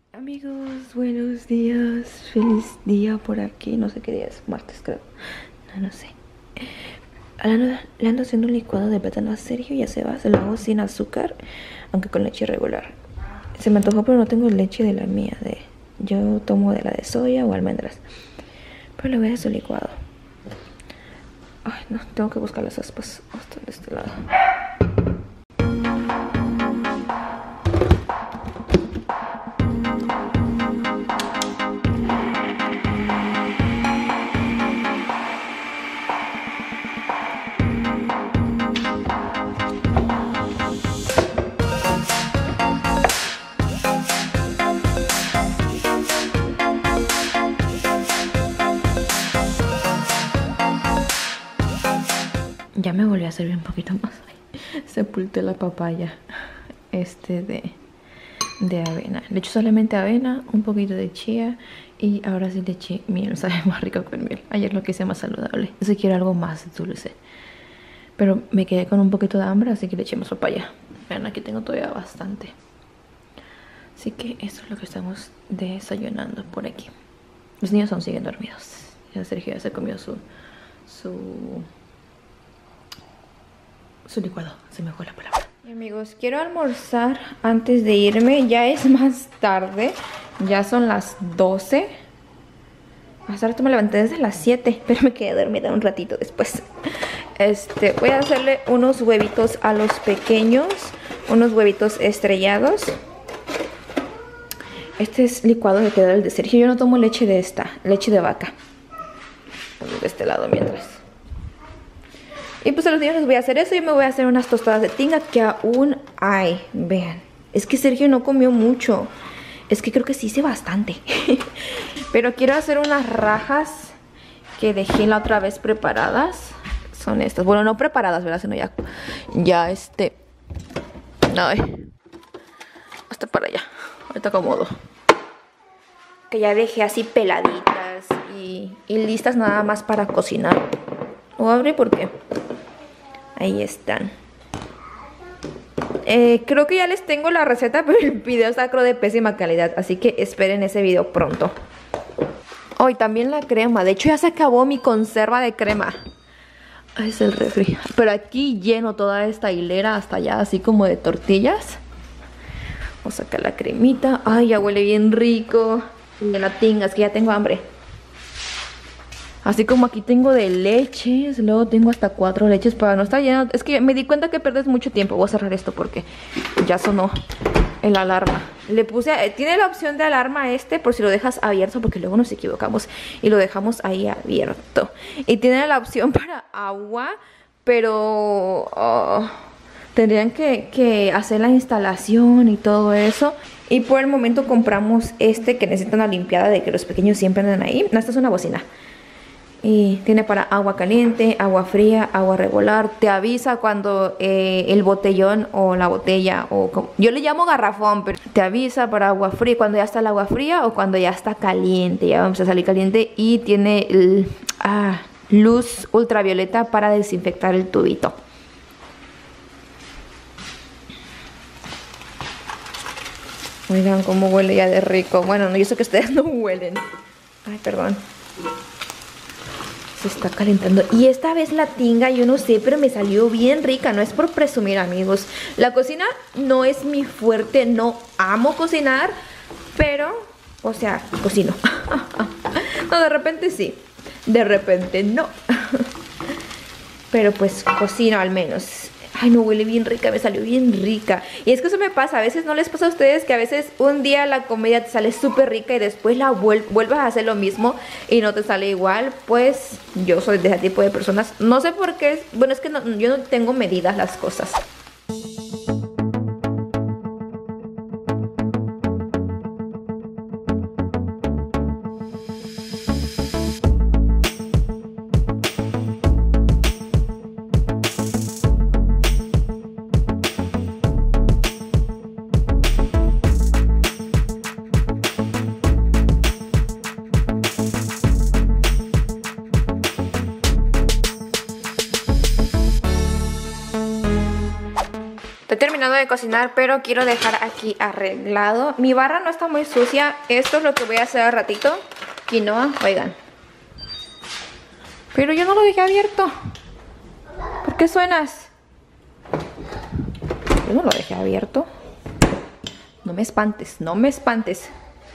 Amigos, buenos días, feliz día por aquí, no sé qué día es, martes creo, no sé. Le ando haciendo un licuado de plátano a Sergio, ya se lo hago sin azúcar, aunque con leche regular. Se me antojó pero no tengo leche de la mía, yo tomo de la de soya o almendras. Pero le voy a hacer su licuado. Ay no, tengo que buscar las aspas hasta de este lado. Ya me volví a servir un poquito más. Sepulté la papaya de avena. Le eché solamente avena, un poquito de chía y ahora sí le eché miel. Sabe más rico con miel. Ayer lo quise más saludable. Si quiero algo más dulce. Pero me quedé con un poquito de hambre, así que le eché más papaya. Vean, aquí tengo todavía bastante. Así que eso es lo que estamos desayunando por aquí. Los niños aún siguen dormidos. Ya Sergio ya se comió su licuado, se me fue la palabra. Y amigos, quiero almorzar antes de irme. Ya es más tarde, ya son las 12. Hasta ahora me levanté desde las 7, pero me quedé dormida un ratito después. Voy a hacerle unos huevitos a los pequeños, unos huevitos estrellados. Este es licuado que quedó el de Sergio. Yo no tomo leche de esta, leche de vaca. De este lado mientras. Y pues a los niños les voy a hacer eso. Yo me voy a hacer unas tostadas de tinga que aún hay. Vean, es que Sergio no comió mucho. Es que creo que sí hice bastante. Pero quiero hacer unas rajas que dejé la otra vez preparadas. Son estas. Bueno, no preparadas, ¿verdad? Sino ya ay. Hasta para allá. Ahorita acomodo. Que ya dejé así peladitas y listas nada más para cocinar. Lo abrí porque ahí están. Creo que ya les tengo la receta, pero el video está creo de pésima calidad, así que esperen ese video pronto. Oh, y también la crema. De hecho ya se acabó mi conserva de crema. Ay, es el refri. Pero aquí lleno toda esta hilera hasta allá, así como de tortillas. Vamos a sacar la cremita. Ay, ya huele bien rico. De la tinga, es que ya tengo hambre. Así como aquí tengo de leches, luego tengo hasta 4 leches para no estar lleno. Es que me di cuenta que pierdes mucho tiempo. Voy a cerrar esto porque ya sonó el alarma. Le puse, tiene la opción de alarma por si lo dejas abierto, porque luego nos equivocamos y lo dejamos ahí abierto. Y tiene la opción para agua, pero tendrían que hacer la instalación y todo eso. Y por el momento compramos que necesita una limpiada de que los pequeños siempre andan ahí. No, esta es una bocina. Y tiene para agua caliente, agua fría, agua regular. Te avisa cuando el botellón o la botella, yo le llamo garrafón, pero te avisa para agua fría, cuando ya está el agua fría o cuando ya está caliente. Ya vamos a salir caliente y tiene luz ultravioleta para desinfectar el tubito. Oigan cómo huele ya de rico. Bueno, no, yo sé que ustedes no huelen. Ay, perdón. Se está calentando. Y esta vez la tinga, yo no sé, pero me salió bien rica. No es por presumir, amigos. La cocina no es mi fuerte. No amo cocinar, pero, o sea, cocino. No, de repente sí. De repente no. Pero pues cocino al menos. Ay, no, huele bien rica, me salió bien rica. Y es que eso me pasa, a veces no les pasa a ustedes que a veces un día la comida te sale súper rica y después la vuelvas a hacer lo mismo y no te sale igual. Pues yo soy de ese tipo de personas. No sé por qué, bueno, es que yo no tengo medidas las cosas. terminando de cocinar, pero quiero dejar aquí arreglado. Mi barra no está muy sucia. Esto es lo que voy a hacer al ratito. Quinoa, oigan. Pero yo no lo dejé abierto. ¿Por qué suenas? Yo no lo dejé abierto. No me espantes, no me espantes.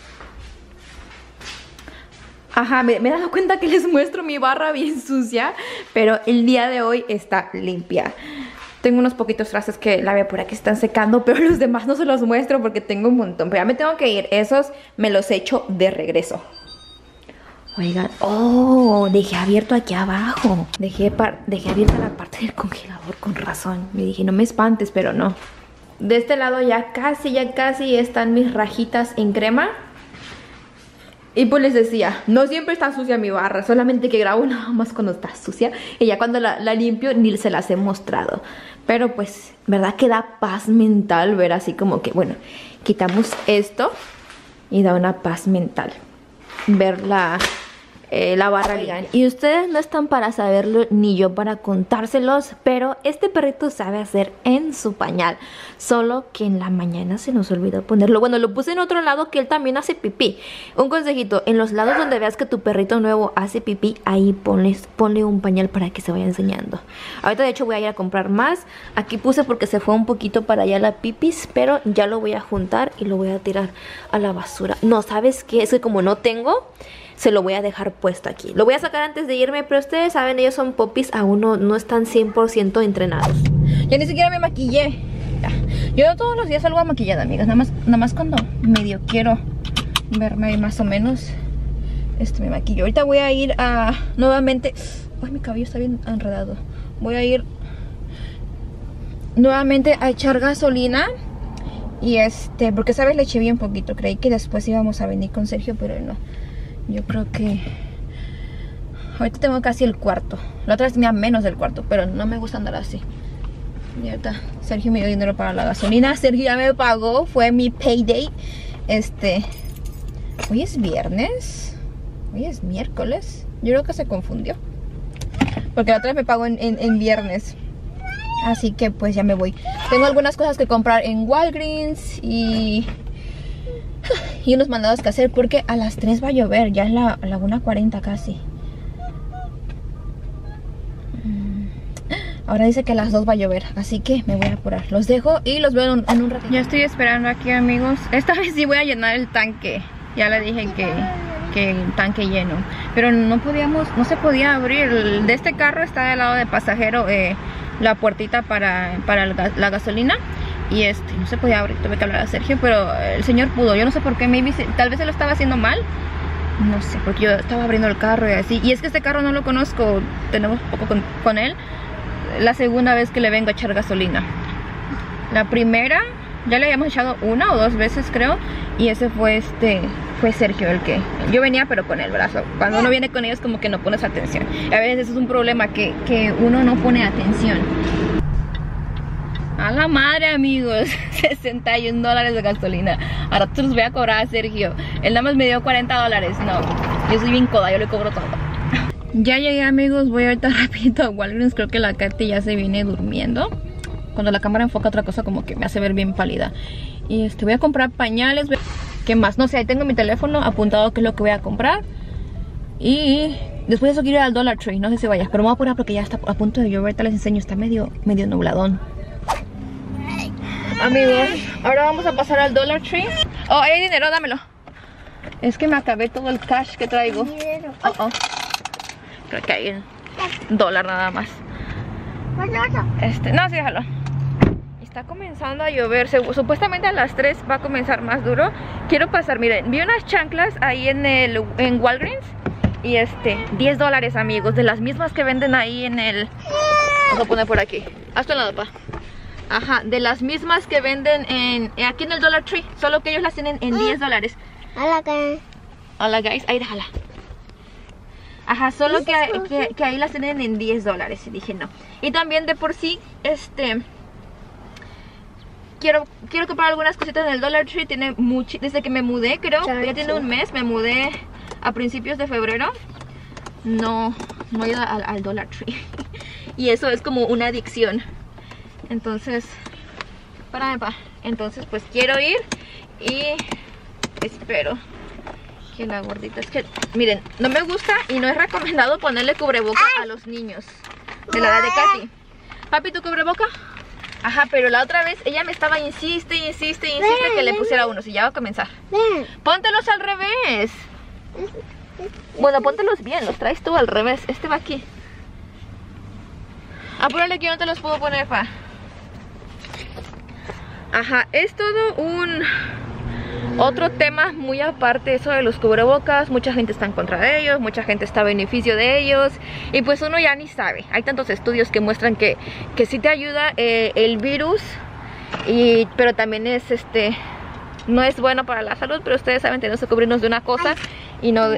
Ajá, me he dado cuenta que les muestro mi barra bien sucia, pero el día de hoy está limpia. Tengo unos poquitos trastes que la veo por aquí están secando, pero los demás no se los muestro porque tengo un montón. Pero ya me tengo que ir, esos me los echo de regreso. Oigan, oh, dejé abierto aquí abajo. Dejé abierta la parte del congelador, con razón. Me dije, no me espantes, pero no. De este lado ya casi están mis rajitas en crema. Y pues les decía, no siempre está sucia mi barra, solamente que grabo nada más cuando está sucia. Y ya cuando la limpio ni se las he mostrado. Pero pues, ¿verdad que da paz mental ver así como que, bueno, quitamos esto y da una paz mental ver la barra. Oigan, y ustedes no están para saberlo ni yo para contárselos, pero este perrito sabe hacer en su pañal, solo que en la mañana se nos olvidó ponerlo. Bueno, lo puse en otro lado que él también hace pipí. Un consejito, en los lados donde veas que tu perrito nuevo hace pipí, ahí ponle un pañal para que se vaya enseñando. Ahorita de hecho voy a ir a comprar más. Aquí puse porque se fue un poquito para allá la pipis, pero ya lo voy a juntar y lo voy a tirar a la basura. No, ¿sabes qué? Es que como no tengo, se lo voy a dejar puesto aquí. Lo voy a sacar antes de irme, pero ustedes saben, ellos son popis, aún no están 100% entrenados. Ya ni siquiera me maquillé. Yo todos los días salgo maquillada, amigas. Nada más cuando medio quiero verme más o menos, me maquillo. Ahorita voy a ir a nuevamente. Ay, mi cabello está bien enredado. Voy a ir nuevamente a echar gasolina. Y porque sabes, le eché bien poquito. Creí que después íbamos a venir con Sergio, pero no. Yo creo que ahorita tengo casi el cuarto. La otra vez tenía menos del cuarto, pero no me gusta andar así. Y ahorita Sergio me dio dinero para la gasolina. Sergio ya me pagó, fue mi payday. Hoy es viernes. Hoy es miércoles. Yo creo que se confundió, porque la otra vez me pagó en viernes. Así que pues ya me voy. Tengo algunas cosas que comprar en Walgreens y unos mandados que hacer, porque a las 3 va a llover. Ya es la 1:40 casi. Ahora dice que a las 2 va a llover, así que me voy a apurar. Los dejo y los veo en un ratito. Ya estoy esperando aquí, amigos. Esta vez sí voy a llenar el tanque. Ya le dije que el tanque lleno, pero no se podía abrir. De este carro está del lado de pasajero la puertita para la gasolina. Y no se podía abrir, tuve que hablar a Sergio, pero el señor pudo. Yo no sé por qué, tal vez se lo estaba haciendo mal. No sé, porque yo estaba abriendo el carro y así. Y es que este carro no lo conozco, tenemos poco con él. La segunda vez que le vengo a echar gasolina. La primera, ya le habíamos echado 1 o 2 veces creo. Y ese fue Sergio el que... Yo venía pero con él, ¿verdad? Cuando uno viene con ellos como que no pones atención. A veces eso es un problema, que uno no pone atención. A la madre, amigos. $61 de gasolina. Ahora te los voy a cobrar a Sergio. Él nada más me dio $40. No, yo soy bien coda, yo le cobro todo. Ya llegué, amigos. Voy ahorita rapidito a Walgreens. Creo que la Katy ya se viene durmiendo. Cuando la cámara enfoca otra cosa como que me hace ver bien pálida. Y voy a comprar pañales. ¿Qué más? No sé, ahí tengo mi teléfono apuntado qué es lo que voy a comprar. Y después de eso quiero ir al Dollar Tree. No sé si vaya, pero me voy a apurar porque ya está a punto de llover. Ahorita les enseño, está medio nubladón. Amigos, ahora vamos a pasar al Dollar Tree. Oh, hay dinero, dámelo. Es que me acabé todo el cash que traigo. Creo que hay $1 nada más. No, sí, déjalo. Está comenzando a llover. Supuestamente a las 3 va a comenzar más duro. Quiero pasar, miren, vi unas chanclas ahí en Walgreens. Y $10, amigos, de las mismas que venden ahí en el... Vamos a poner por aquí. Haz un lado, pa. Ajá, de las mismas que venden aquí en el Dollar Tree, solo que ellos las tienen en $10. Hola, guys. Ahí déjala. Ajá, solo que ahí las tienen en $10. Y dije no. Y también de por sí, quiero comprar algunas cositas en el Dollar Tree. Tiene mucho, desde que me mudé, creo, ya tiene un mes. Me mudé a principios de febrero. No he ido al Dollar Tree. Y eso es como una adicción. Entonces Espérame, pa. Entonces, pues quiero ir y espero que la gordita... Es que, miren, no me gusta y no es recomendado ponerle cubreboca a los niños de la edad de Katy. Papi, ¿tu cubreboca? Ajá, pero la otra vez ella me estaba insiste que le pusiera uno. Si ya va a comenzar. Póntelos al revés. Bueno, póntelos bien, los traes tú al revés. Este va aquí. Apúrale que yo no te los puedo poner, pa. Ajá, es todo un... otro tema muy aparte eso de los cubrebocas. Mucha gente está en contra de ellos, mucha gente está a beneficio de ellos. Y pues uno ya ni sabe. Hay tantos estudios que muestran que sí te ayuda el virus. Pero también es no es bueno para la salud. Pero ustedes saben, tenemos que cubrirnos de una cosa y no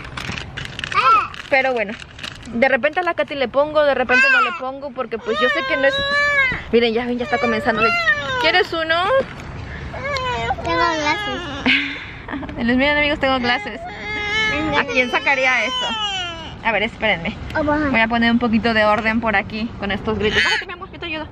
pero bueno, de repente a la Katy le pongo, de repente no le pongo. Porque pues yo sé que no es... Miren, ya ven, ya está comenzando. ¿Quieres uno? Tengo glasses. Miren, amigos, tengo glasses. ¿A quién sacaría eso? A ver, espérenme. Voy a poner un poquito de orden por aquí con estos gritos. Bájate, mi amor, yo te ayudo.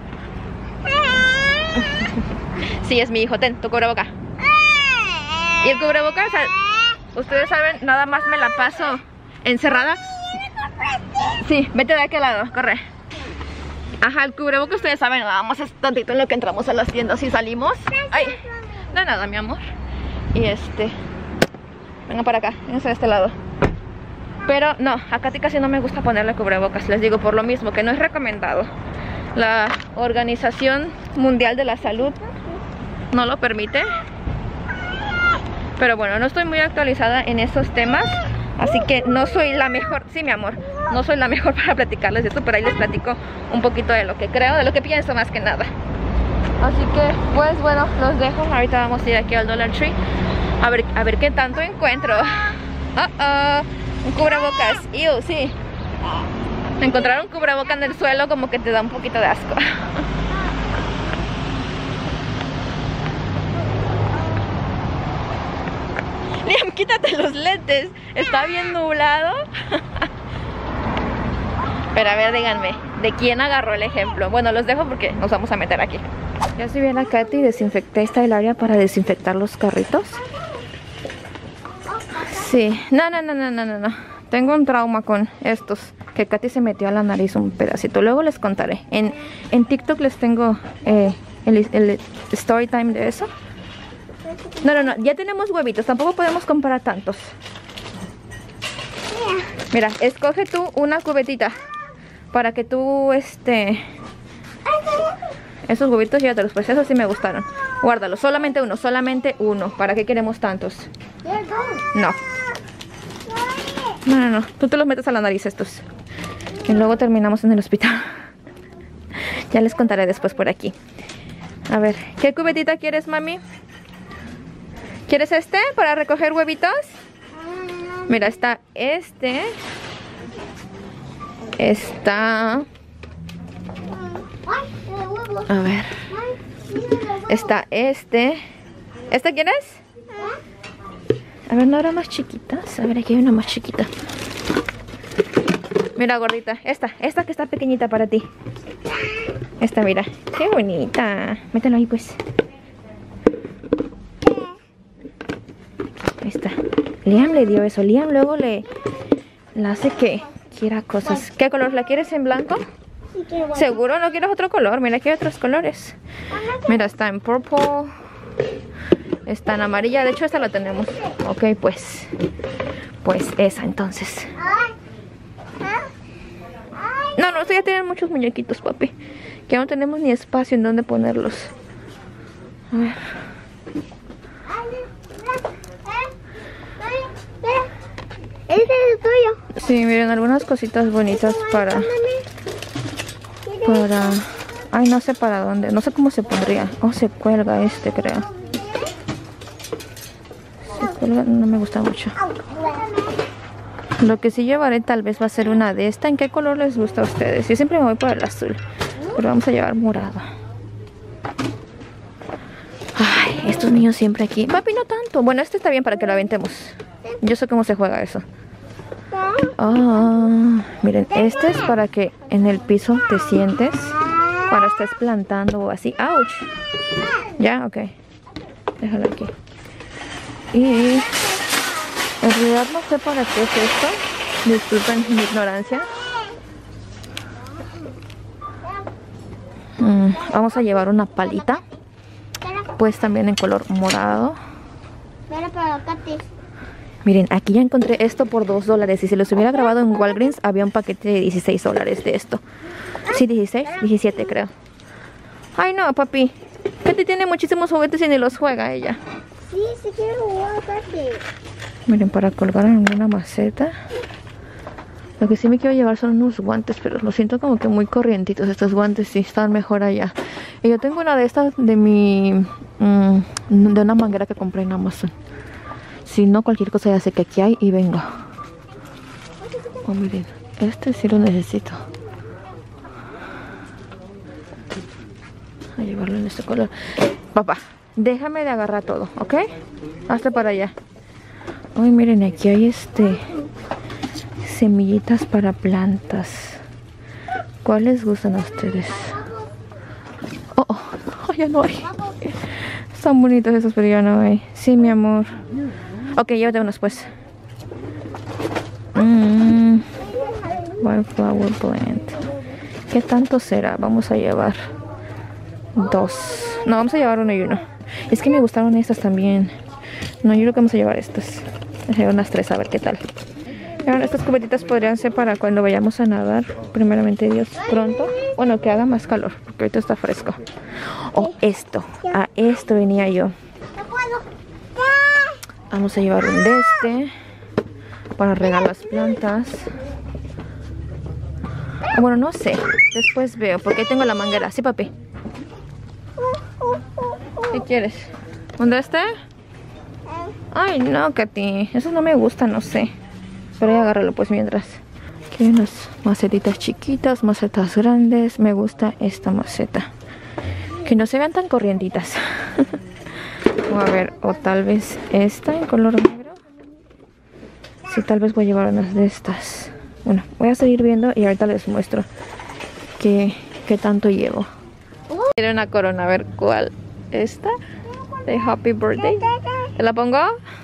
Sí, es mi hijo. Ten, tu cubreboca. Y el cubreboca, o sea, ustedes saben, nada más me la paso encerrada. Sí, vete de aquel lado, corre. Ajá, el cubreboca, ustedes saben, nada más es tantito en lo que entramos a las tiendas y salimos. Ay, no nada, mi amor. Y venga para acá, vénganse de este lado. Pero no, a Katy casi no me gusta ponerle cubrebocas. Les digo, por lo mismo, que no es recomendado. La Organización Mundial de la Salud no lo permite. Pero bueno, no estoy muy actualizada en esos temas, así que no soy la mejor. Sí, mi amor, no soy la mejor para platicarles de esto, pero ahí les platico un poquito de lo que creo, de lo que pienso más que nada. Así que, pues bueno, los dejo. Ahorita vamos a ir aquí al Dollar Tree a ver qué tanto encuentro. Un cubrebocas. Sí. Encontrar un cubreboca en el suelo como que te da un poquito de asco. Liam, quítate los lentes. Está bien nublado. Pero a ver, díganme, ¿de quién agarró el ejemplo? Bueno, los dejo porque nos vamos a meter aquí. Ya si bien a Katy, desinfecté esta el área para desinfectar los carritos. Sí, no. Tengo un trauma con estos, que Katy se metió a la nariz un pedacito. Luego les contaré. En TikTok les tengo el story time de eso. No, ya tenemos huevitos, tampoco podemos comprar tantos. Mira, escoge tú una cubetita para que tú, esos huevitos ya te los puse, esos sí me gustaron. Guárdalo, solamente uno. ¿Para qué queremos tantos? No, tú te los metes a la nariz estos. Y luego terminamos en el hospital. Ya les contaré después por aquí. A ver, ¿qué cubetita quieres, mami? ¿Quieres para recoger huevitos? Mira, está está... A ver. Está ¿Esta quieres? A ver, ¿no habrá más chiquitas? A ver, aquí hay una más chiquita. Mira, gordita, esta que está pequeñita para ti. Esta, mira, qué bonita. Mételo ahí, pues. Ahí está. Liam le dio eso. Liam luego le hace que quiera cosas. ¿Qué color? ¿La quieres en blanco? ¿Seguro no quieres otro color? Mira, aquí hay otros colores. Mira, está en purple. Está en amarilla. De hecho, esta la tenemos. Ok, pues esa entonces. No, esto ya tienen muchos muñequitos, papi. Que no tenemos ni espacio en donde ponerlos. A ver. ¿Ese es el tuyo? Sí, miren, algunas cositas bonitas para... Ay, no sé para dónde. No sé cómo se pondría. Se cuelga creo. Se cuelga, no me gusta mucho. Lo que sí llevaré tal vez va a ser una de esta. ¿En qué color les gusta a ustedes? Yo siempre me voy por el azul, pero vamos a llevar morado. Ay, estos niños siempre aquí. Papi, no tanto. Bueno, está bien para que lo aventemos. Yo sé cómo se juega eso. Miren, es para que en el piso te sientes Cuando estés plantando o así. ¡Auch! Ya, ok. Déjalo aquí. Y en realidad no sé para qué es esto. Disculpen mi ignorancia. Vamos a llevar una palita. Pues también en color morado. Miren, aquí ya encontré esto por $2. Y si los hubiera grabado en Walgreens, había un paquete de $16 de esto. Sí, 16, 17 creo. Ay no, papi. Katy tiene muchísimos juguetes y ni los juega ella. Sí, sí quiero jugar, Katy. Miren, para colgar en una maceta. Lo que sí me quiero llevar son unos guantes, pero lo siento como que muy corrientitos. Estos guantes sí están mejor allá. Y yo tengo una de estas de mi... de una manguera que compré en Amazon. Si no, cualquier cosa ya sé que aquí hay y vengo. Oh, miren, este sí lo necesito. A llevarlo en este color. Papá, déjame de agarrar todo, ¿ok? Hazte para allá. Ay, miren, aquí hay semillitas para plantas. ¿Cuáles gustan a ustedes? Oh, ya no hay. Están bonitos esos, pero ya no hay. Sí, mi amor. Ok, llévate unos pues. Wildflower plant. ¿Qué tanto será? Vamos a llevar 2. No, vamos a llevar 1 y 1. Es que me gustaron estas también. No, yo creo que vamos a llevar estas. Vamos a llevar unas 3 a ver qué tal. Ahora, estas cubetitas podrían ser para cuando vayamos a nadar. Primeramente Dios, pronto. Bueno, que haga más calor, porque ahorita está fresco. Oh, esto. A esto venía yo. Vamos a llevar un de este para regar las plantas. Bueno, no sé. Después veo, porque ahí tengo la manguera. Sí, papi. ¿Qué quieres? ¿Un de este? Ay, no, Katy. Esos no me gustan, no sé. Pero ya agárralo pues mientras. Aquí hay unas macetitas chiquitas, macetas grandes. Me gusta esta maceta. Que no se vean tan corrientitas. A ver, o tal vez esta en color negro. Sí, tal vez voy a llevar unas de estas. Bueno, voy a seguir viendo y ahorita les muestro qué tanto llevo. Quiero una corona, a ver cuál. ¿Esta? De Happy Birthday. ¿Te la pongo?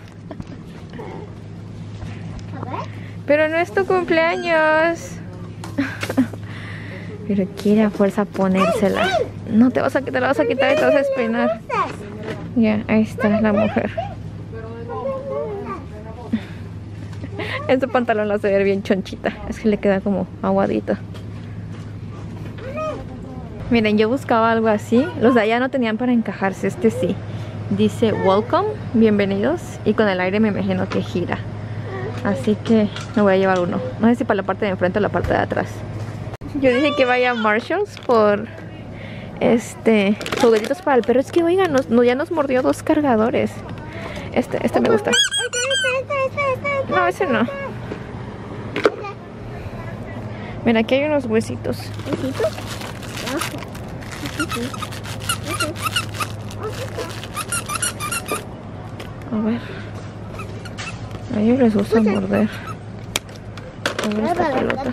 Pero no es tu cumpleaños. Pero quiere a fuerza ponérsela. No te vas a quitar, te la vas a quitar y te vas a despeinar. Ya, ahí está la mujer. En su pantalón la hace ver bien chonchita. Es que le queda como aguadito. Miren, yo buscaba algo así. Los de allá no tenían para encajarse. Este sí. Dice welcome, bienvenidos. Y con el aire me imagino que gira. Así que me voy a llevar uno. No sé si para la parte de enfrente o la parte de atrás. Yo dije que vaya a Marshalls por juguetitos para el perro. Es que oigan, ya nos mordió 2 cargadores. Este me gusta. No, ese no. Mira, aquí hay unos huesitos. ¿Huesitos? A ver. A ellos les gusta morder. A ver esta pelota.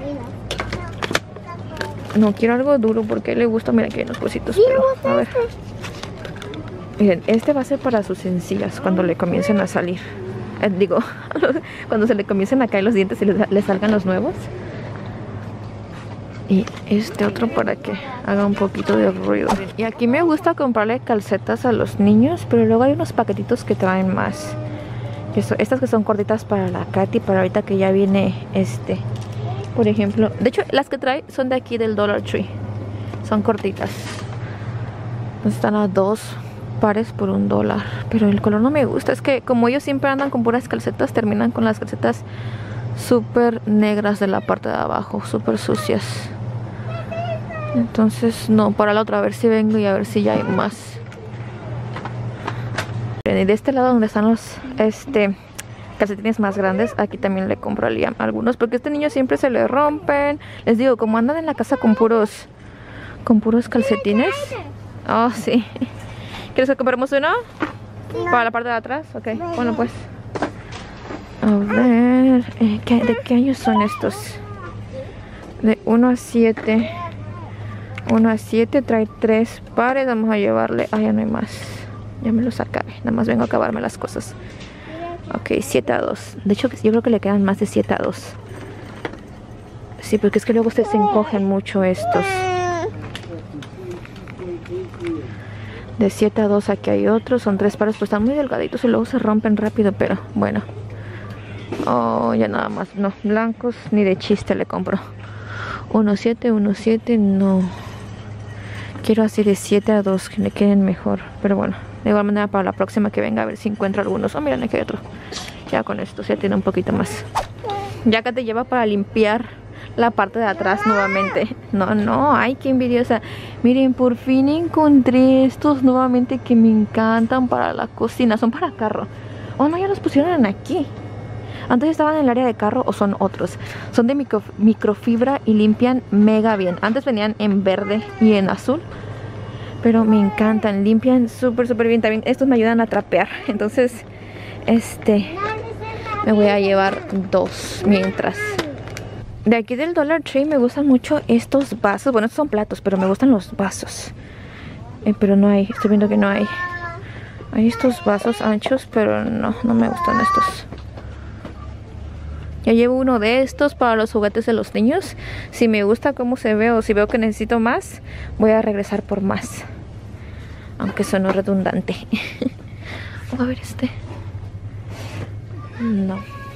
No, quiero algo duro porque a él le gusta. Mira, aquí hay unos huesitos. Pero, a ver. Miren, este va a ser para sus encías cuando le comiencen a salir. Digo, cuando se le comiencen a caer los dientes y le salgan los nuevos. Y este otro para que haga un poquito de ruido. Y aquí me gusta comprarle calcetas a los niños, pero luego hay unos paquetitos que traen más. Estas que son cortitas para la Katy, para ahorita que ya viene por ejemplo. De hecho, las que trae son de aquí del Dollar Tree. Son cortitas. Están a 2 pares por $1. Pero el color no me gusta. Es que como ellos siempre andan con puras calcetas, terminan con las calcetas súper negras de la parte de abajo, súper sucias. Entonces no, para la otra, a ver si vengo y a ver si ya hay más. Y de este lado donde están los calcetines más grandes, aquí también le compro a Liam algunos, porque a este niño siempre se le rompen. Les digo, como andan en la casa con puros calcetines. Oh, sí. ¿Quieres que compremos uno? Para la parte de atrás, ok. Bueno, pues a ver, ¿de qué años son estos? De 1 a 7. 1 a 7, trae 3 pares. Vamos a llevarle... Ah, ya no hay más. Ya me los acabé. Nada más vengo a acabarme las cosas. Ok, 7 a 2. De hecho, yo creo que le quedan más de 7 a 2. Sí, porque es que luego se encogen mucho estos. De 7 a 2 aquí hay otros. Son 3 pares, pues están muy delgaditos y luego se rompen rápido, pero bueno. Oh, ya nada más. No, blancos ni de chiste le compro. 1 7, 1 7, no. Quiero así de 7 a 2 que le queden mejor. Pero bueno, de igual manera para la próxima que venga a ver si encuentro algunos. Oh, miren, aquí hay otro. Ya con esto ya tiene un poquito más. Ya que te lleva para limpiar la parte de atrás nuevamente. No, ay, qué envidiosa. Miren, por fin encontré estos nuevamente que me encantan para la cocina. Son para carro. Oh, no, ya los pusieron aquí. Antes estaban en el área de carro o son otros. Son de microfibra y limpian mega bien. Antes venían en verde y en azul, pero me encantan. Limpian súper bien. También estos me ayudan a trapear. Entonces, me voy a llevar 2 mientras. De aquí del Dollar Tree me gustan mucho estos vasos. Bueno, estos son platos, pero me gustan los vasos. Pero no hay, estoy viendo que no hay. Hay estos vasos anchos, pero no me gustan estos. Ya llevo uno de estos para los juguetes de los niños. Si me gusta cómo se ve o si veo que necesito más, voy a regresar por más. Aunque suena redundante. A ver No.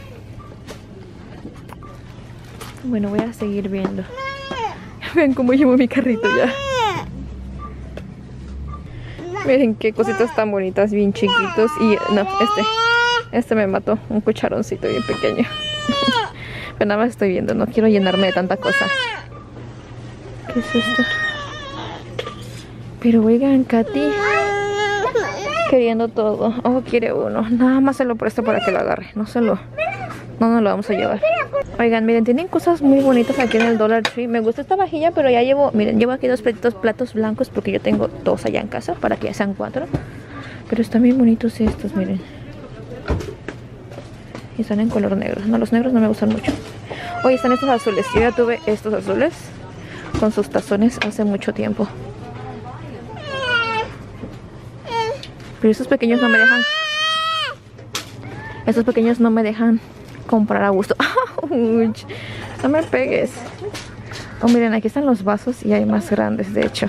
Bueno, voy a seguir viendo. Vean cómo llevo mi carrito ya. Miren qué cositas tan bonitas, bien chiquitos. Y no, este me mató. Un cucharoncito bien pequeño. Pero nada más estoy viendo, no quiero llenarme de tanta cosa. ¿Qué es esto? Pero oigan, Katy queriendo todo. Oh, quiere uno. Nada más se lo presto para que lo agarre. No lo vamos a llevar. Oigan, miren, tienen cosas muy bonitas aquí en el Dollar Tree. Me gusta esta vajilla, pero ya llevo aquí 2 platos blancos porque yo tengo 2 allá en casa para que ya sean 4. Pero están bien bonitos estos, miren. Y están en color negro. No, los negros no me gustan mucho. Oye, están estos azules. Yo ya tuve estos azules con sus tazones hace mucho tiempo. Pero estos pequeños no me dejan. Estos pequeños no me dejan comprar a gusto. No me pegues. Oh, miren, aquí están los vasos y hay más grandes, de hecho.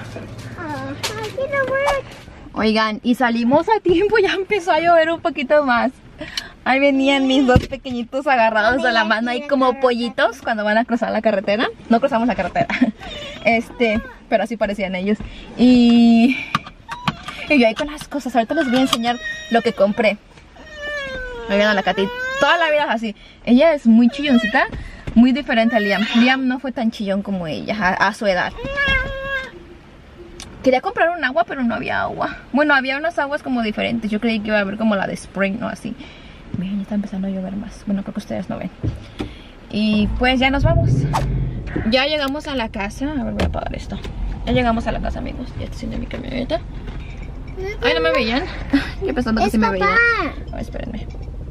Oigan, y salimos a tiempo. Ya empezó a llover un poquito más. Ahí venían mis 2 pequeñitos agarrados de la mano ahí como pollitos cuando van a cruzar la carretera. No cruzamos la carretera. Pero así parecían ellos. Y yo ahí con las cosas. Ahorita les voy a enseñar lo que compré. Oigan a la Katy. Toda la vida es así. Ella es muy chilloncita. Muy diferente a Liam. Liam no fue tan chillón como ella a su edad. Quería comprar un agua, pero no había agua. Bueno, había unas aguas como diferentes. Yo creí que iba a haber como la de Spring, ¿no? Así. Miren, ya está empezando a llover más. Bueno, creo que ustedes no ven. Y pues ya nos vamos. Ya llegamos a la casa. A ver, voy a apagar esto. Ya llegamos a la casa, amigos. Ya está haciendo mi camioneta. Ay, ¿no me veían? Yo pensando que sí me veían. Oh, espérenme.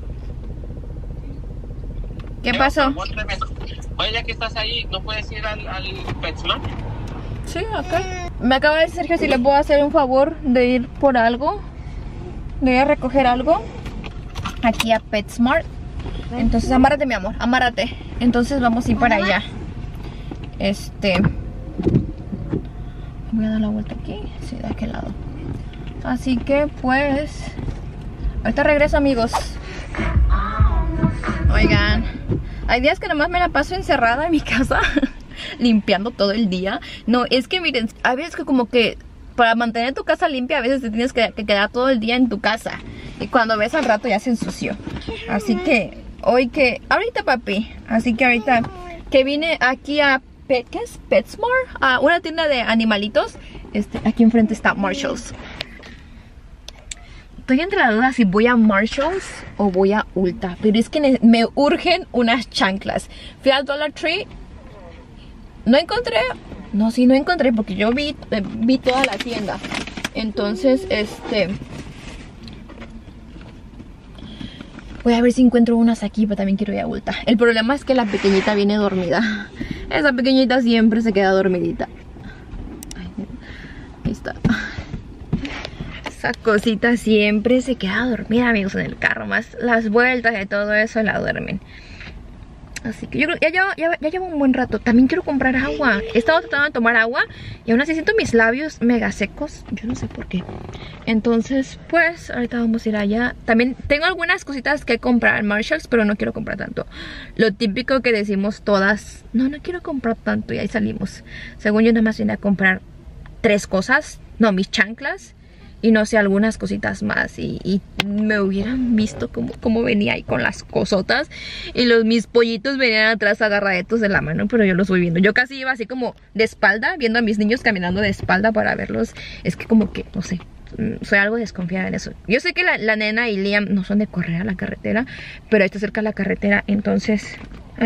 ¿Qué pasó? Oye, ya que estás ahí, ¿no puedes ir al PetSmart? Sí, acá. Me acaba de decir Sergio si le puedo hacer un favor de ir por algo. De ir a recoger algo aquí a PetSmart. Entonces, amárrate, mi amor, amárrate. Entonces vamos a ir para allá. Voy a dar la vuelta aquí. Sí, de aquel lado. Así que pues ahorita regreso, amigos. Oigan, hay días que nomás me la paso encerrada en mi casa limpiando todo el día. No, es que miren, hay veces que como que para mantener tu casa limpia a veces te tienes que quedar todo el día en tu casa. Y cuando ves al rato ya se ensució. Así que ahorita, papi. Así que ahorita que vine aquí a ¿qué es? PetSmart, a una tienda de animalitos. Aquí enfrente está Marshalls. Estoy entre la duda si voy a Marshalls o voy a Ulta. Pero es que me urgen unas chanclas. Fui al Dollar Tree. No encontré. No, sí, no encontré porque yo vi toda la tienda. Entonces, voy a ver si encuentro unas aquí, pero también quiero ir a Ulta. El problema es que la pequeñita viene dormida. Esa pequeñita siempre se queda dormidita. Ay, esa cosita siempre se queda dormida, amigos, en el carro. Más las vueltas de todo eso la duermen. Así que yo creo que ya llevo un buen rato. También quiero comprar agua. He estado tratando de tomar agua y aún así siento mis labios mega secos. Yo no sé por qué. Entonces, pues, ahorita vamos a ir allá. También tengo algunas cositas que comprar en Marshalls, pero no quiero comprar tanto. Lo típico que decimos todas, no quiero comprar tanto, y ahí salimos. Según yo, nada más vine a comprar 3 cosas. No, mis chanclas. Y no sé, algunas cositas más. Y me hubieran visto cómo venía ahí con las cosotas. Y mis pollitos venían atrás agarraditos de la mano, pero yo los voy viendo. Yo casi iba así como de espalda, viendo a mis niños caminando de espalda para verlos. Es que como que, no sé, soy algo desconfiada en eso. Yo sé que la nena y Liam no son de correr a la carretera, pero ahí está cerca la carretera. Entonces,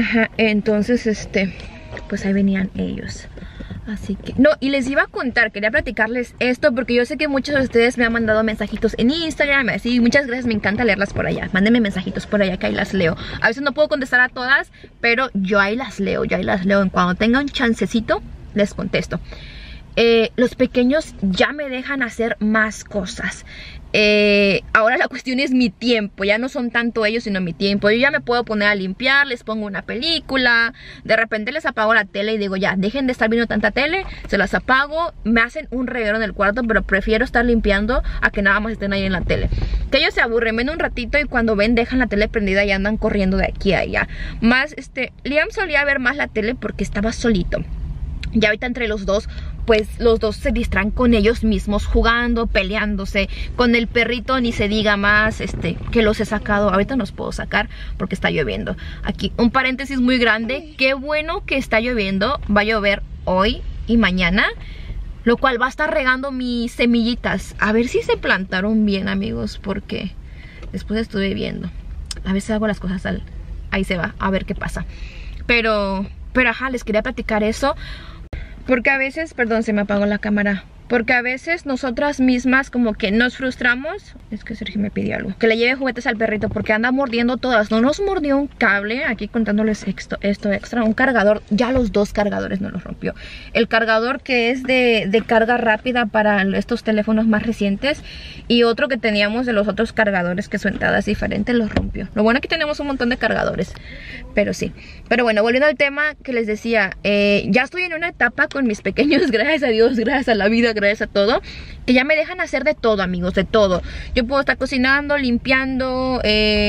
pues ahí venían ellos. Así que, no, y les iba a contar, quería platicarles esto porque yo sé que muchos de ustedes me han mandado mensajitos en Instagram, así, muchas gracias, me encanta leerlas por allá. Mándenme mensajitos por allá que ahí las leo. A veces no puedo contestar a todas, pero yo ahí las leo. Cuando tenga un chancecito, les contesto. Los pequeños ya me dejan hacer más cosas. Ahora la cuestión es mi tiempo. Ya no son tanto ellos sino mi tiempo. Yo ya me puedo poner a limpiar, les pongo una película, de repente les apago la tele y digo ya, dejen de estar viendo tanta tele, se las apago. Me hacen un reguero en el cuarto, pero prefiero estar limpiando a que nada más estén ahí en la tele. Que ellos se aburren, ven un ratito y cuando ven dejan la tele prendida y andan corriendo de aquí a allá. Más Liam solía ver más la tele porque estaba solito. Y ahorita entre los dos, pues los dos se distraen con ellos mismos, jugando, peleándose. Con el perrito ni se diga más, que los he sacado. Ahorita no los puedo sacar porque está lloviendo. Aquí un paréntesis muy grande. Qué bueno que está lloviendo. Va a llover hoy y mañana, lo cual va a estar regando mis semillitas. A ver si se plantaron bien, amigos, porque después estuve viendo. A veces hago las cosas ahí se va, a ver qué pasa. Pero ajá, les quería platicar eso. Porque a veces, perdón, se me apagó la cámara. Porque a veces nosotras mismas como que nos frustramos. Es que Sergio me pidió algo. Que le lleve juguetes al perrito porque anda mordiendo todas. No nos mordió un cable, aquí contándoles esto extra. Un cargador, ya los 2 cargadores no los rompió. El cargador que es de carga rápida para estos teléfonos más recientes. Y otro que teníamos de los otros cargadores que su entrada es diferente, los rompió. Lo bueno es que tenemos un montón de cargadores. Pero sí. Pero bueno, volviendo al tema que les decía. Ya estoy en una etapa con mis pequeños, gracias a Dios, gracias a la vida, gracias a todo, que ya me dejan hacer de todo, amigos, de todo. Yo puedo estar cocinando, limpiando,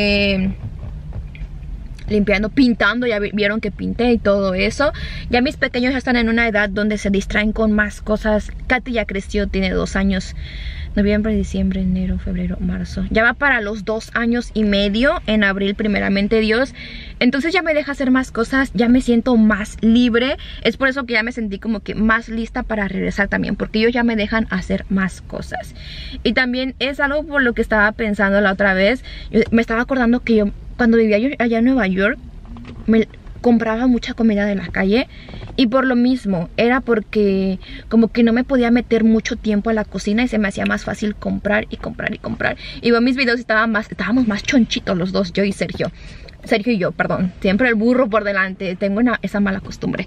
pintando. Ya vieron que pinté y todo eso. Ya mis pequeños ya están en una edad donde se distraen con más cosas. Katy ya creció, tiene 2 años. Noviembre, diciembre, enero, febrero, marzo. Ya va para los 2 años y medio. En abril, primeramente Dios. Entonces ya me deja hacer más cosas. Ya me siento más libre. Es por eso que ya me sentí como que más lista para regresar también. Porque ellos ya me dejan hacer más cosas. Y también es algo por lo que estaba pensando la otra vez. Me estaba acordando que yo, cuando vivía allá en Nueva York, me compraba mucha comida de la calle. Y por lo mismo, era porque como que no me podía meter mucho tiempo a la cocina y se me hacía más fácil comprar y comprar y comprar. Y veo mis videos y estábamos más chonchitos los dos, yo y Sergio. Sergio y yo, perdón. Siempre el burro por delante. Tengo esa mala costumbre.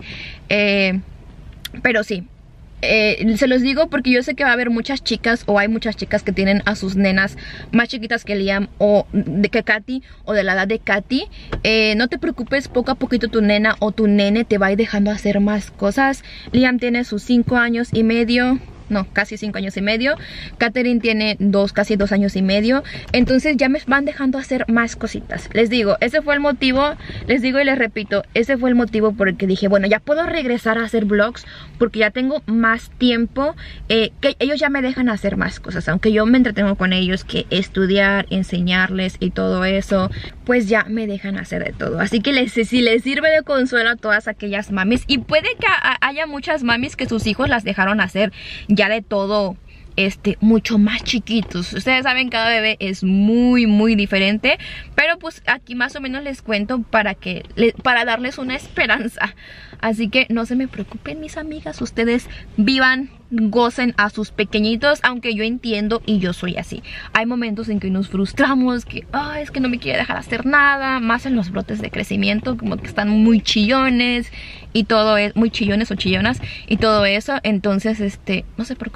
Pero sí. Se los digo porque yo sé que va a haber muchas chicas, o hay muchas chicas que tienen a sus nenas más chiquitas que Liam o que Katy, o de la edad de Katy. No te preocupes, poco a poquito tu nena o tu nene te va a ir dejando hacer más cosas. Liam tiene sus 5 años y medio. No, casi 5 años y medio. Katherine tiene casi 2 años y medio. Entonces ya me van dejando hacer más cositas. Les digo, ese fue el motivo. Les digo y les repito, ese fue el motivo por el que dije, bueno, ya puedo regresar a hacer vlogs porque ya tengo más tiempo, que ellos ya me dejan hacer más cosas. Aunque yo me entretengo con ellos, que estudiar, enseñarles y todo eso, pues ya me dejan hacer de todo. Así que si les sirve de consuelo a todas aquellas mamis, y puede que haya muchas mamis que sus hijos las dejaron hacer ya de todo, mucho más chiquitos. Ustedes saben, cada bebé es muy muy diferente, pero pues aquí más o menos les cuento para darles una esperanza. Así que no se me preocupen, mis amigas, ustedes vivan, gocen a sus pequeñitos, aunque yo entiendo y yo soy así. Hay momentos en que nos frustramos, que es que no me quiere dejar hacer nada, más en los brotes de crecimiento, como que están muy chillones y todo es muy chillones o chillonas y todo eso. Entonces no se preocupen,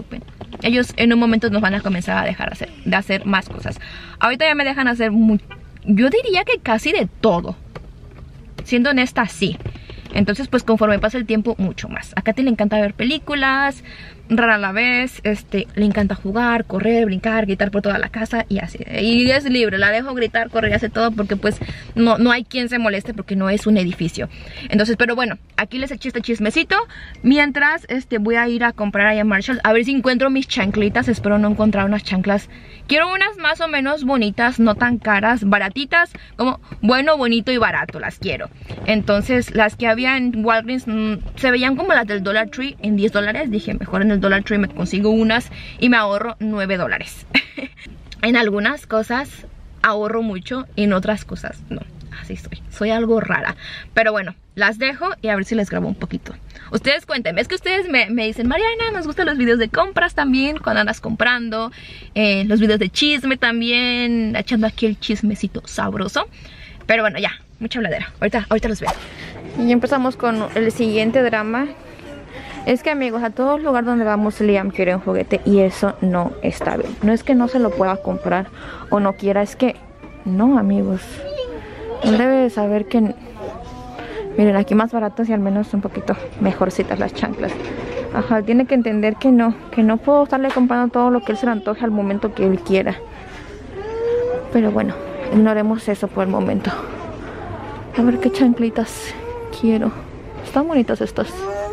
ellos en un momento nos van a comenzar a dejar de hacer más cosas. Ahorita ya me dejan hacer yo diría que casi de todo. Siendo honesta, sí. Entonces pues conforme pasa el tiempo, mucho más. A Katy le encanta ver películas, rara la vez, le encanta jugar, correr, brincar, gritar por toda la casa y así. Y es libre, la dejo gritar, correr y hace todo porque pues no hay quien se moleste porque no es un edificio. Entonces, pero bueno, aquí les eché este chismecito. Mientras, voy a ir a comprar allá a Marshall a ver si encuentro mis chanclitas. Espero no encontrar unas chanclas. Quiero unas más o menos bonitas, no tan caras, baratitas, como bueno, bonito y barato, las quiero. Entonces, las que había en Walgreens se veían como las del Dollar Tree en $10. Dije, mejor en el Dollar Tree me consigo unas y me ahorro $9. En algunas cosas ahorro mucho, en otras cosas no. Así soy algo rara. Pero bueno, las dejo y a ver si les grabo un poquito. Ustedes cuéntenme, es que ustedes me dicen, Mariana, nos gustan los videos de compras también, cuando andas comprando, los videos de chisme también, echando aquí el chismecito sabroso. Pero bueno, ya, mucha habladera. Ahorita los veo. Y empezamos con el siguiente drama. Es que, amigos, a todo lugar donde vamos Liam quiere un juguete y eso no está bien. No es que no se lo pueda comprar o no quiera, es que no, amigos. Él debe saber que... Miren, aquí más baratas y al menos un poquito mejorcitas las chanclas. Ajá, tiene que entender que no puedo estarle comprando todo lo que él se le antoje al momento que él quiera. Pero bueno, ignoremos eso por el momento. A ver qué chanclitas quiero. Están bonitas estas.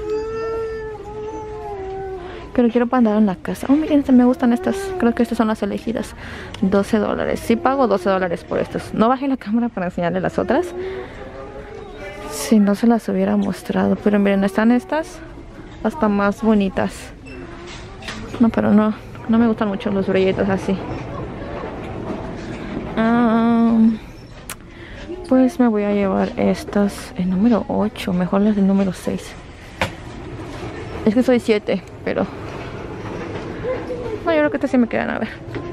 Pero quiero para andar en la casa. Oh, miren, me gustan estas. Creo que estas son las elegidas. $12. Sí pago $12 por estas. No bajé la cámara para enseñarles las otras. Si no se las hubiera mostrado. Pero miren, están estas hasta más bonitas. No, pero no me gustan mucho los brillitos así. Pues me voy a llevar estas. El número 8. Mejor las del número 6. Es que soy 7, pero... No, yo creo que estas sí me quedan, a ver.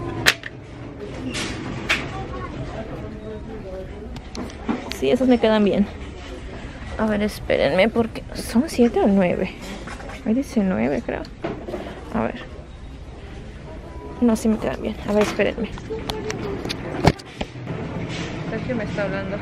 Sí, esas me quedan bien. A ver, espérenme, porque... ¿Son 7 o 9? Ahí dice 9, creo. A ver. No, sí me quedan bien. A ver, espérenme. Sergio me está hablando.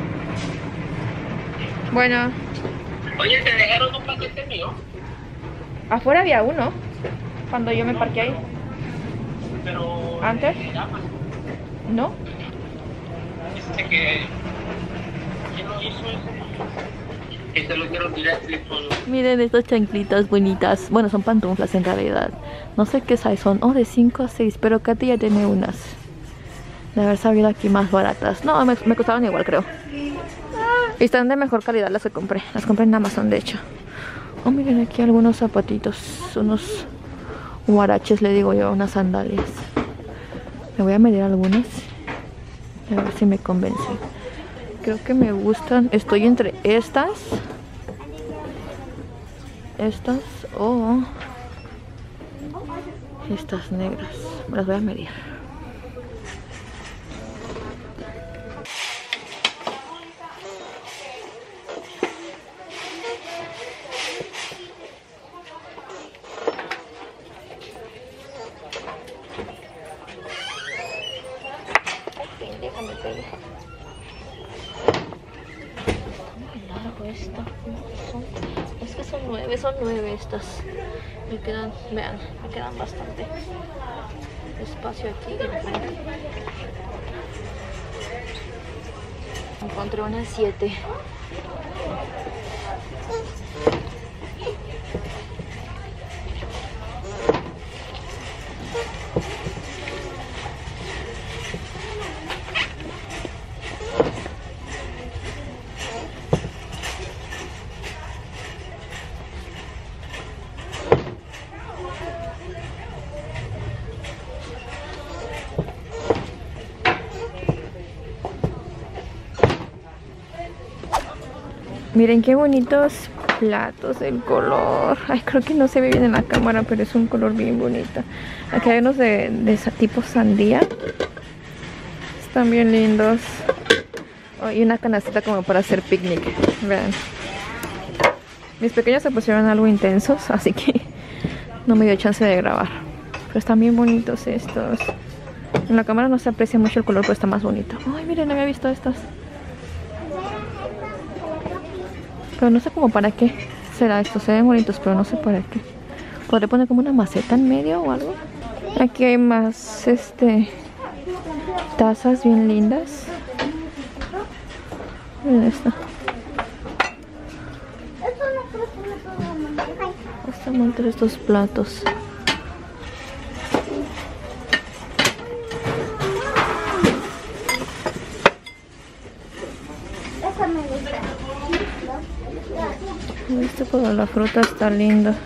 Bueno. Oye, ¿te dejaron un paquete mío? Afuera había uno. Cuando yo me parqué ahí. Pero... ¿Antes? ¿No? Dice que... ¿Quién lo hizo eso? Que te lo quiero directo por... Miren estas chanclitas bonitas. Bueno, son pantuflas en realidad. No sé qué size son. Oh, de 5 a 6. Pero Katy ya tiene unas. De haber sabido aquí más baratas. No, me costaban igual, creo. Y están de mejor calidad las que compré. Las compré en Amazon, de hecho. Oh, miren aquí algunos zapatitos. Unos huaraches, le digo yo. Unas sandalias. Me voy a medir algunas. A ver si me convencen. Creo que me gustan. Estoy entre estas. Estas o estas negras. Me las voy a medir. Es que son 9 estas. Me quedan, vean, me quedan bastante espacio aquí en frente. Encontré unas 7. Miren qué bonitos platos, el color. Ay, creo que no se ve bien en la cámara, pero es un color bien bonito. Aquí hay unos de tipo sandía. Están bien lindos. Oh, y una canastita como para hacer picnic. Vean. Mis pequeños se pusieron algo intensos, así que no me dio chance de grabar. Pero están bien bonitos estos. En la cámara no se aprecia mucho el color, pero está más bonito. Ay, miren, no había visto estos. Pero no sé como para qué será esto. Se ven bonitos, pero no sé para qué. ¿Podré poner como una maceta en medio o algo? Aquí hay más, tazas bien lindas. Miren esta. Vamos a montar estos platos. Este por la fruta está lindo.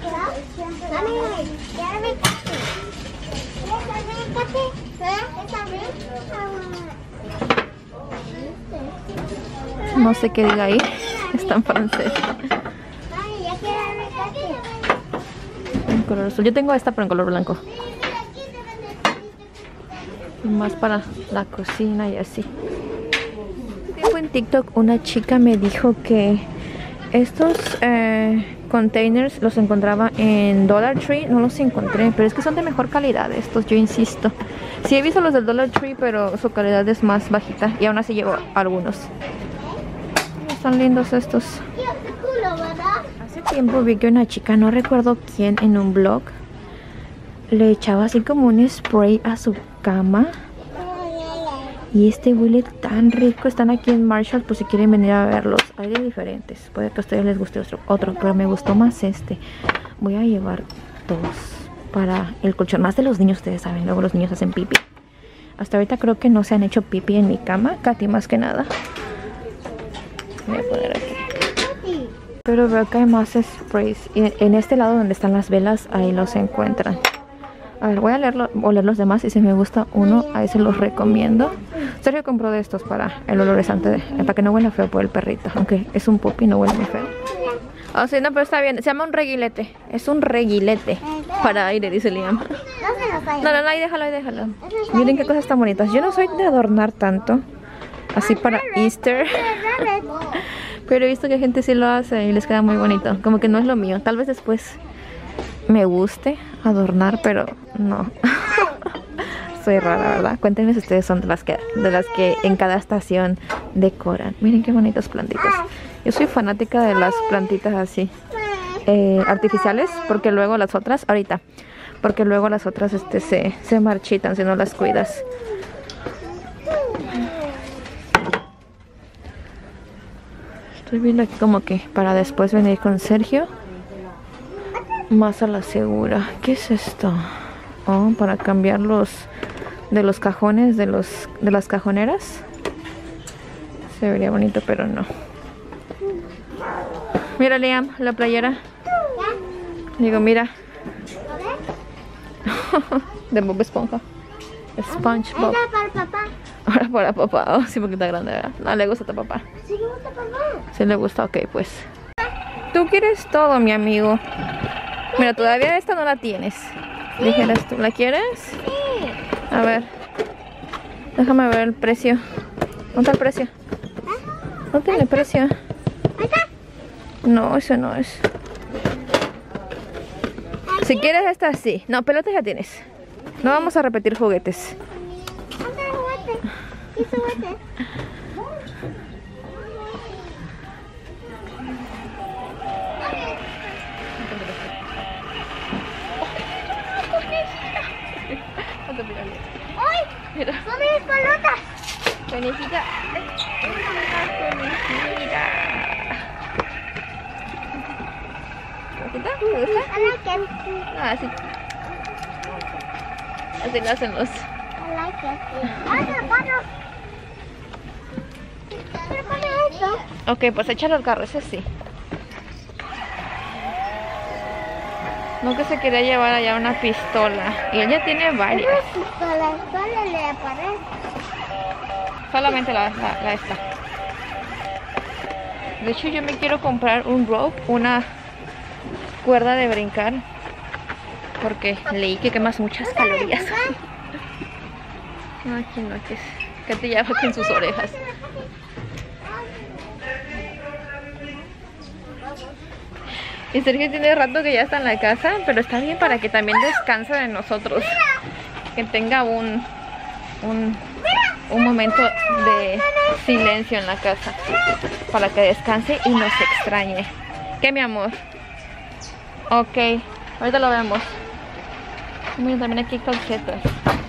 No sé qué diga ahí. Está en francés. En color azul. Yo tengo esta pero en color blanco. Y más para la cocina y así. En TikTok una chica me dijo que estos containers los encontraba en Dollar Tree. No los encontré, pero es que son de mejor calidad estos, yo insisto. Sí he visto los del Dollar Tree, pero su calidad es más bajita. Y aún así llevo algunos. Están lindos estos. Hace tiempo vi que una chica, no recuerdo quién, en un blog le echaba así como un spray a su cama. Y este huele tan rico. Están aquí en Marshall por si quieren venir a verlos. Hay de diferentes. Puede que a ustedes les guste otro, pero me gustó más este. Voy a llevar dos para el colchón. Más de los niños, ustedes saben. Luego los niños hacen pipi. Hasta ahorita creo que no se han hecho pipi en mi cama. Katy más que nada. Voy a poner aquí. Pero veo que hay más sprays. Y en este lado donde están las velas, ahí los encuentran. A ver, voy a oler los demás y si me gusta uno, ahí se los recomiendo. Sergio compró de estos para el olorizante, para que no huela feo por el perrito. Aunque es un puppy, no huele muy feo. Oh, sí, no, pero está bien. Se llama un reguilete. Es un reguilete para aire, dice Liam. No, ahí déjalo. Miren qué cosas tan bonitas. Yo no soy de adornar tanto, así para Easter. Pero he visto que gente sí lo hace y les queda muy bonito. Como que no es lo mío. Tal vez después me guste adornar, pero no. Soy rara, ¿verdad? Cuéntenme si ustedes son de las que en cada estación decoran. Miren qué bonitas plantitas. Yo soy fanática de las plantitas así artificiales, porque luego las otras, porque luego las otras se marchitan si no las cuidas. Estoy viendo aquí como que para después venir con Sergio más a la segura. ¿Qué es esto? Oh, para cambiar los cajones de las cajoneras. Se vería bonito, pero no. Mira, Liam, la playera. Digo, mira. De Bob Esponja. SpongeBob. Para papá. Ahora para papá. Oh, sí, porque está grande, ¿verdad? No le gusta a tu papá. Sí le gusta papá. Sí le gusta, ok, pues. Tú quieres todo, mi amigo. Mira, todavía esta no la tienes. Dijeras tú, ¿la quieres? Sí. A ver. Déjame ver el precio. ¿Dónde está el precio? No tiene precio. Ahí está. No, eso no es. Si quieres esta, sí. No, pelotas ya tienes. No vamos a repetir juguetes. ¿Dónde el juguete? ¿Qué juguete? ¡Ay! Mira. ¡Son mis pelotas! Penecita. ¿Te gusta? I like it. Ah, sí. Así lo hacen los. I like it. ¿Pero pone esto? Ok, pues échalo al carro, ese sí. No, que se quería llevar allá una pistola. Y ella tiene varias. Una pistola, solo le aparece. Solamente la esta. De hecho, yo me quiero comprar un rope, una cuerda de brincar. Porque leí que quemas muchas calorías. Aquí no, que te lleva en sus orejas. Y Sergio tiene rato que ya está en la casa, pero está bien para que también descanse de nosotros. Que tenga un momento de silencio en la casa. Para que descanse y nos extrañe. ¿Qué, mi amor? Ok, ahorita lo vemos. Miren, también aquí hay calcetas.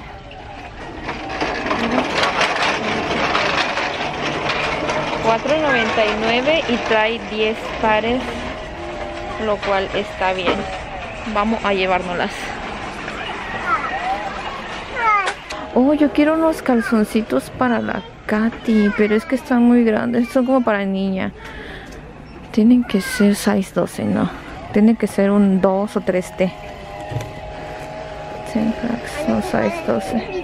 $4.99 y trae 10 pares, lo cual está bien. Vamos a llevárnoslas. Oh, yo quiero unos calzoncitos para la Katy, pero es que están muy grandes, son como para niña. Tienen que ser size 12, no. Tiene que ser un 2 o 3T. 10 packs, no size 12.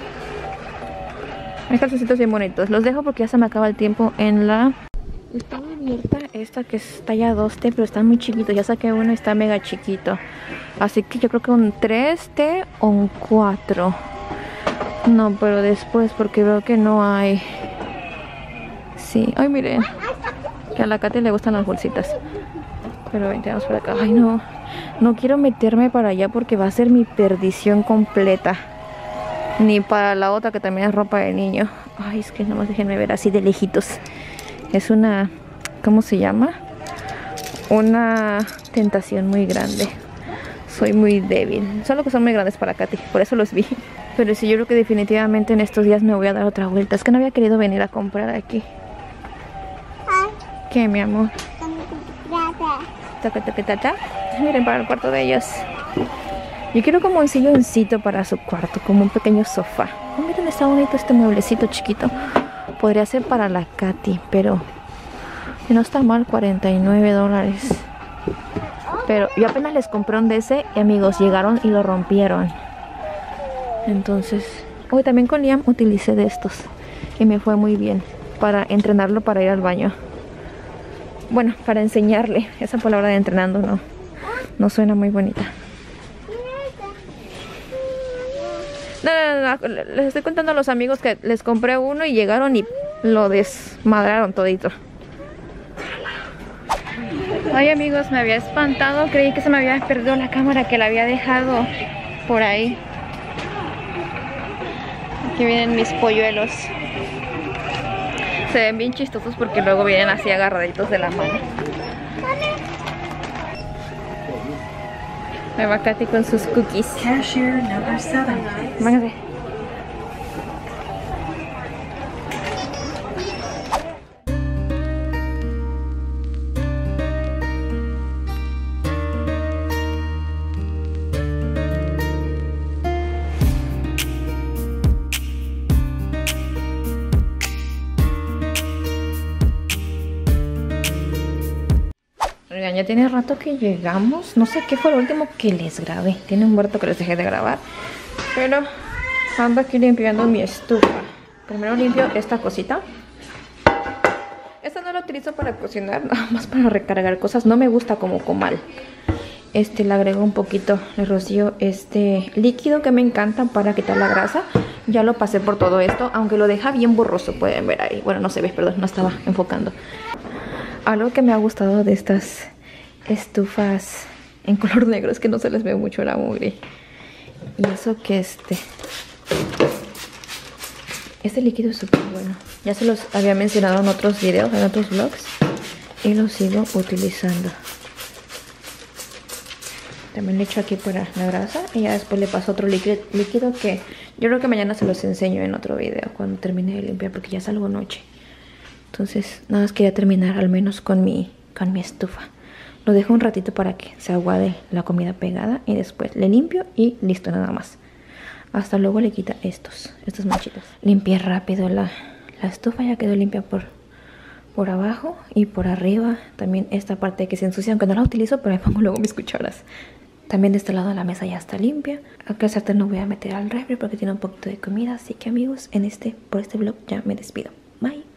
Hay calzoncitos bien bonitos. Los dejo porque ya se me acaba el tiempo en la... Estaba abierta esta que es talla 2T, pero están muy chiquitos. Ya saqué uno y está mega chiquito. Así que yo creo que un 3T o un 4. No, pero después porque veo que no hay. Sí, ay miren. Que a la Katy le gustan las bolsitas. Pero vamos por acá. Ay no, no quiero meterme para allá porque va a ser mi perdición completa. Ni para la otra que también es ropa de niño. Ay, es que nomás déjenme ver así de lejitos. Es una, ¿cómo se llama? Una tentación muy grande. Soy muy débil. Solo que son muy grandes para Katy, por eso los vi. Pero sí, yo creo que definitivamente en estos días me voy a dar otra vuelta. Es que no había querido venir a comprar aquí. ¿Qué, mi amor? Miren, para el cuarto de ellos. Yo quiero como un silloncito para su cuarto, como un pequeño sofá. Oh, miren, está bonito este mueblecito chiquito. Podría ser para la Katy, pero no está mal, $49. Pero yo apenas les compré un de ese y amigos, llegaron y lo rompieron. Entonces, hoy también con Liam utilicé de estos y me fue muy bien para entrenarlo para ir al baño. Bueno, para enseñarle. Esa palabra de entrenando no suena muy bonita. No, les estoy contando a los amigos que les compré uno y llegaron y lo desmadraron todito. Ay amigos, me había espantado, creí que se me había perdido la cámara, que la había dejado por ahí. Aquí vienen mis polluelos. Se ven bien chistosos porque luego vienen así agarraditos de la mano. Me va Katy con sus cookies. Cashier number 7. Vángase. Oigan, ya tiene rato que llegamos. No sé qué fue lo último que les grabé. Tiene un rato que les dejé de grabar. Pero ando aquí limpiando mi estufa. Primero limpio esta cosita. Esta no la utilizo para cocinar, nada más para recargar cosas. No me gusta como comal. Le agrego un poquito, le rocío este líquido que me encanta para quitar la grasa. Ya lo pasé por todo esto, aunque lo deja bien borroso, pueden ver ahí. Bueno, no se ve, perdón, no estaba enfocando. Algo que me ha gustado de estas estufas en color negro es que no se les ve mucho la mugre. Y eso que este líquido es súper bueno. Ya se los había mencionado en otros videos, en otros vlogs. Y lo sigo utilizando. También le echo aquí para la grasa. Y ya después le paso otro líquido que yo creo que mañana se los enseño en otro video cuando termine de limpiar, porque ya salgo noche. Entonces nada más quería terminar al menos con mi estufa. Lo dejo un ratito para que se aguade la comida pegada y después le limpio y listo, nada más. Hasta luego le quita estos manchitos. Limpié rápido la estufa, ya quedó limpia por abajo y por arriba. También esta parte que se ensucia, aunque no la utilizo, pero ahí pongo luego mis cucharas. También de este lado la mesa ya está limpia. Acá el sartén lo voy a meter al refri porque tiene un poquito de comida. Así que amigos, por este vlog ya me despido. Bye.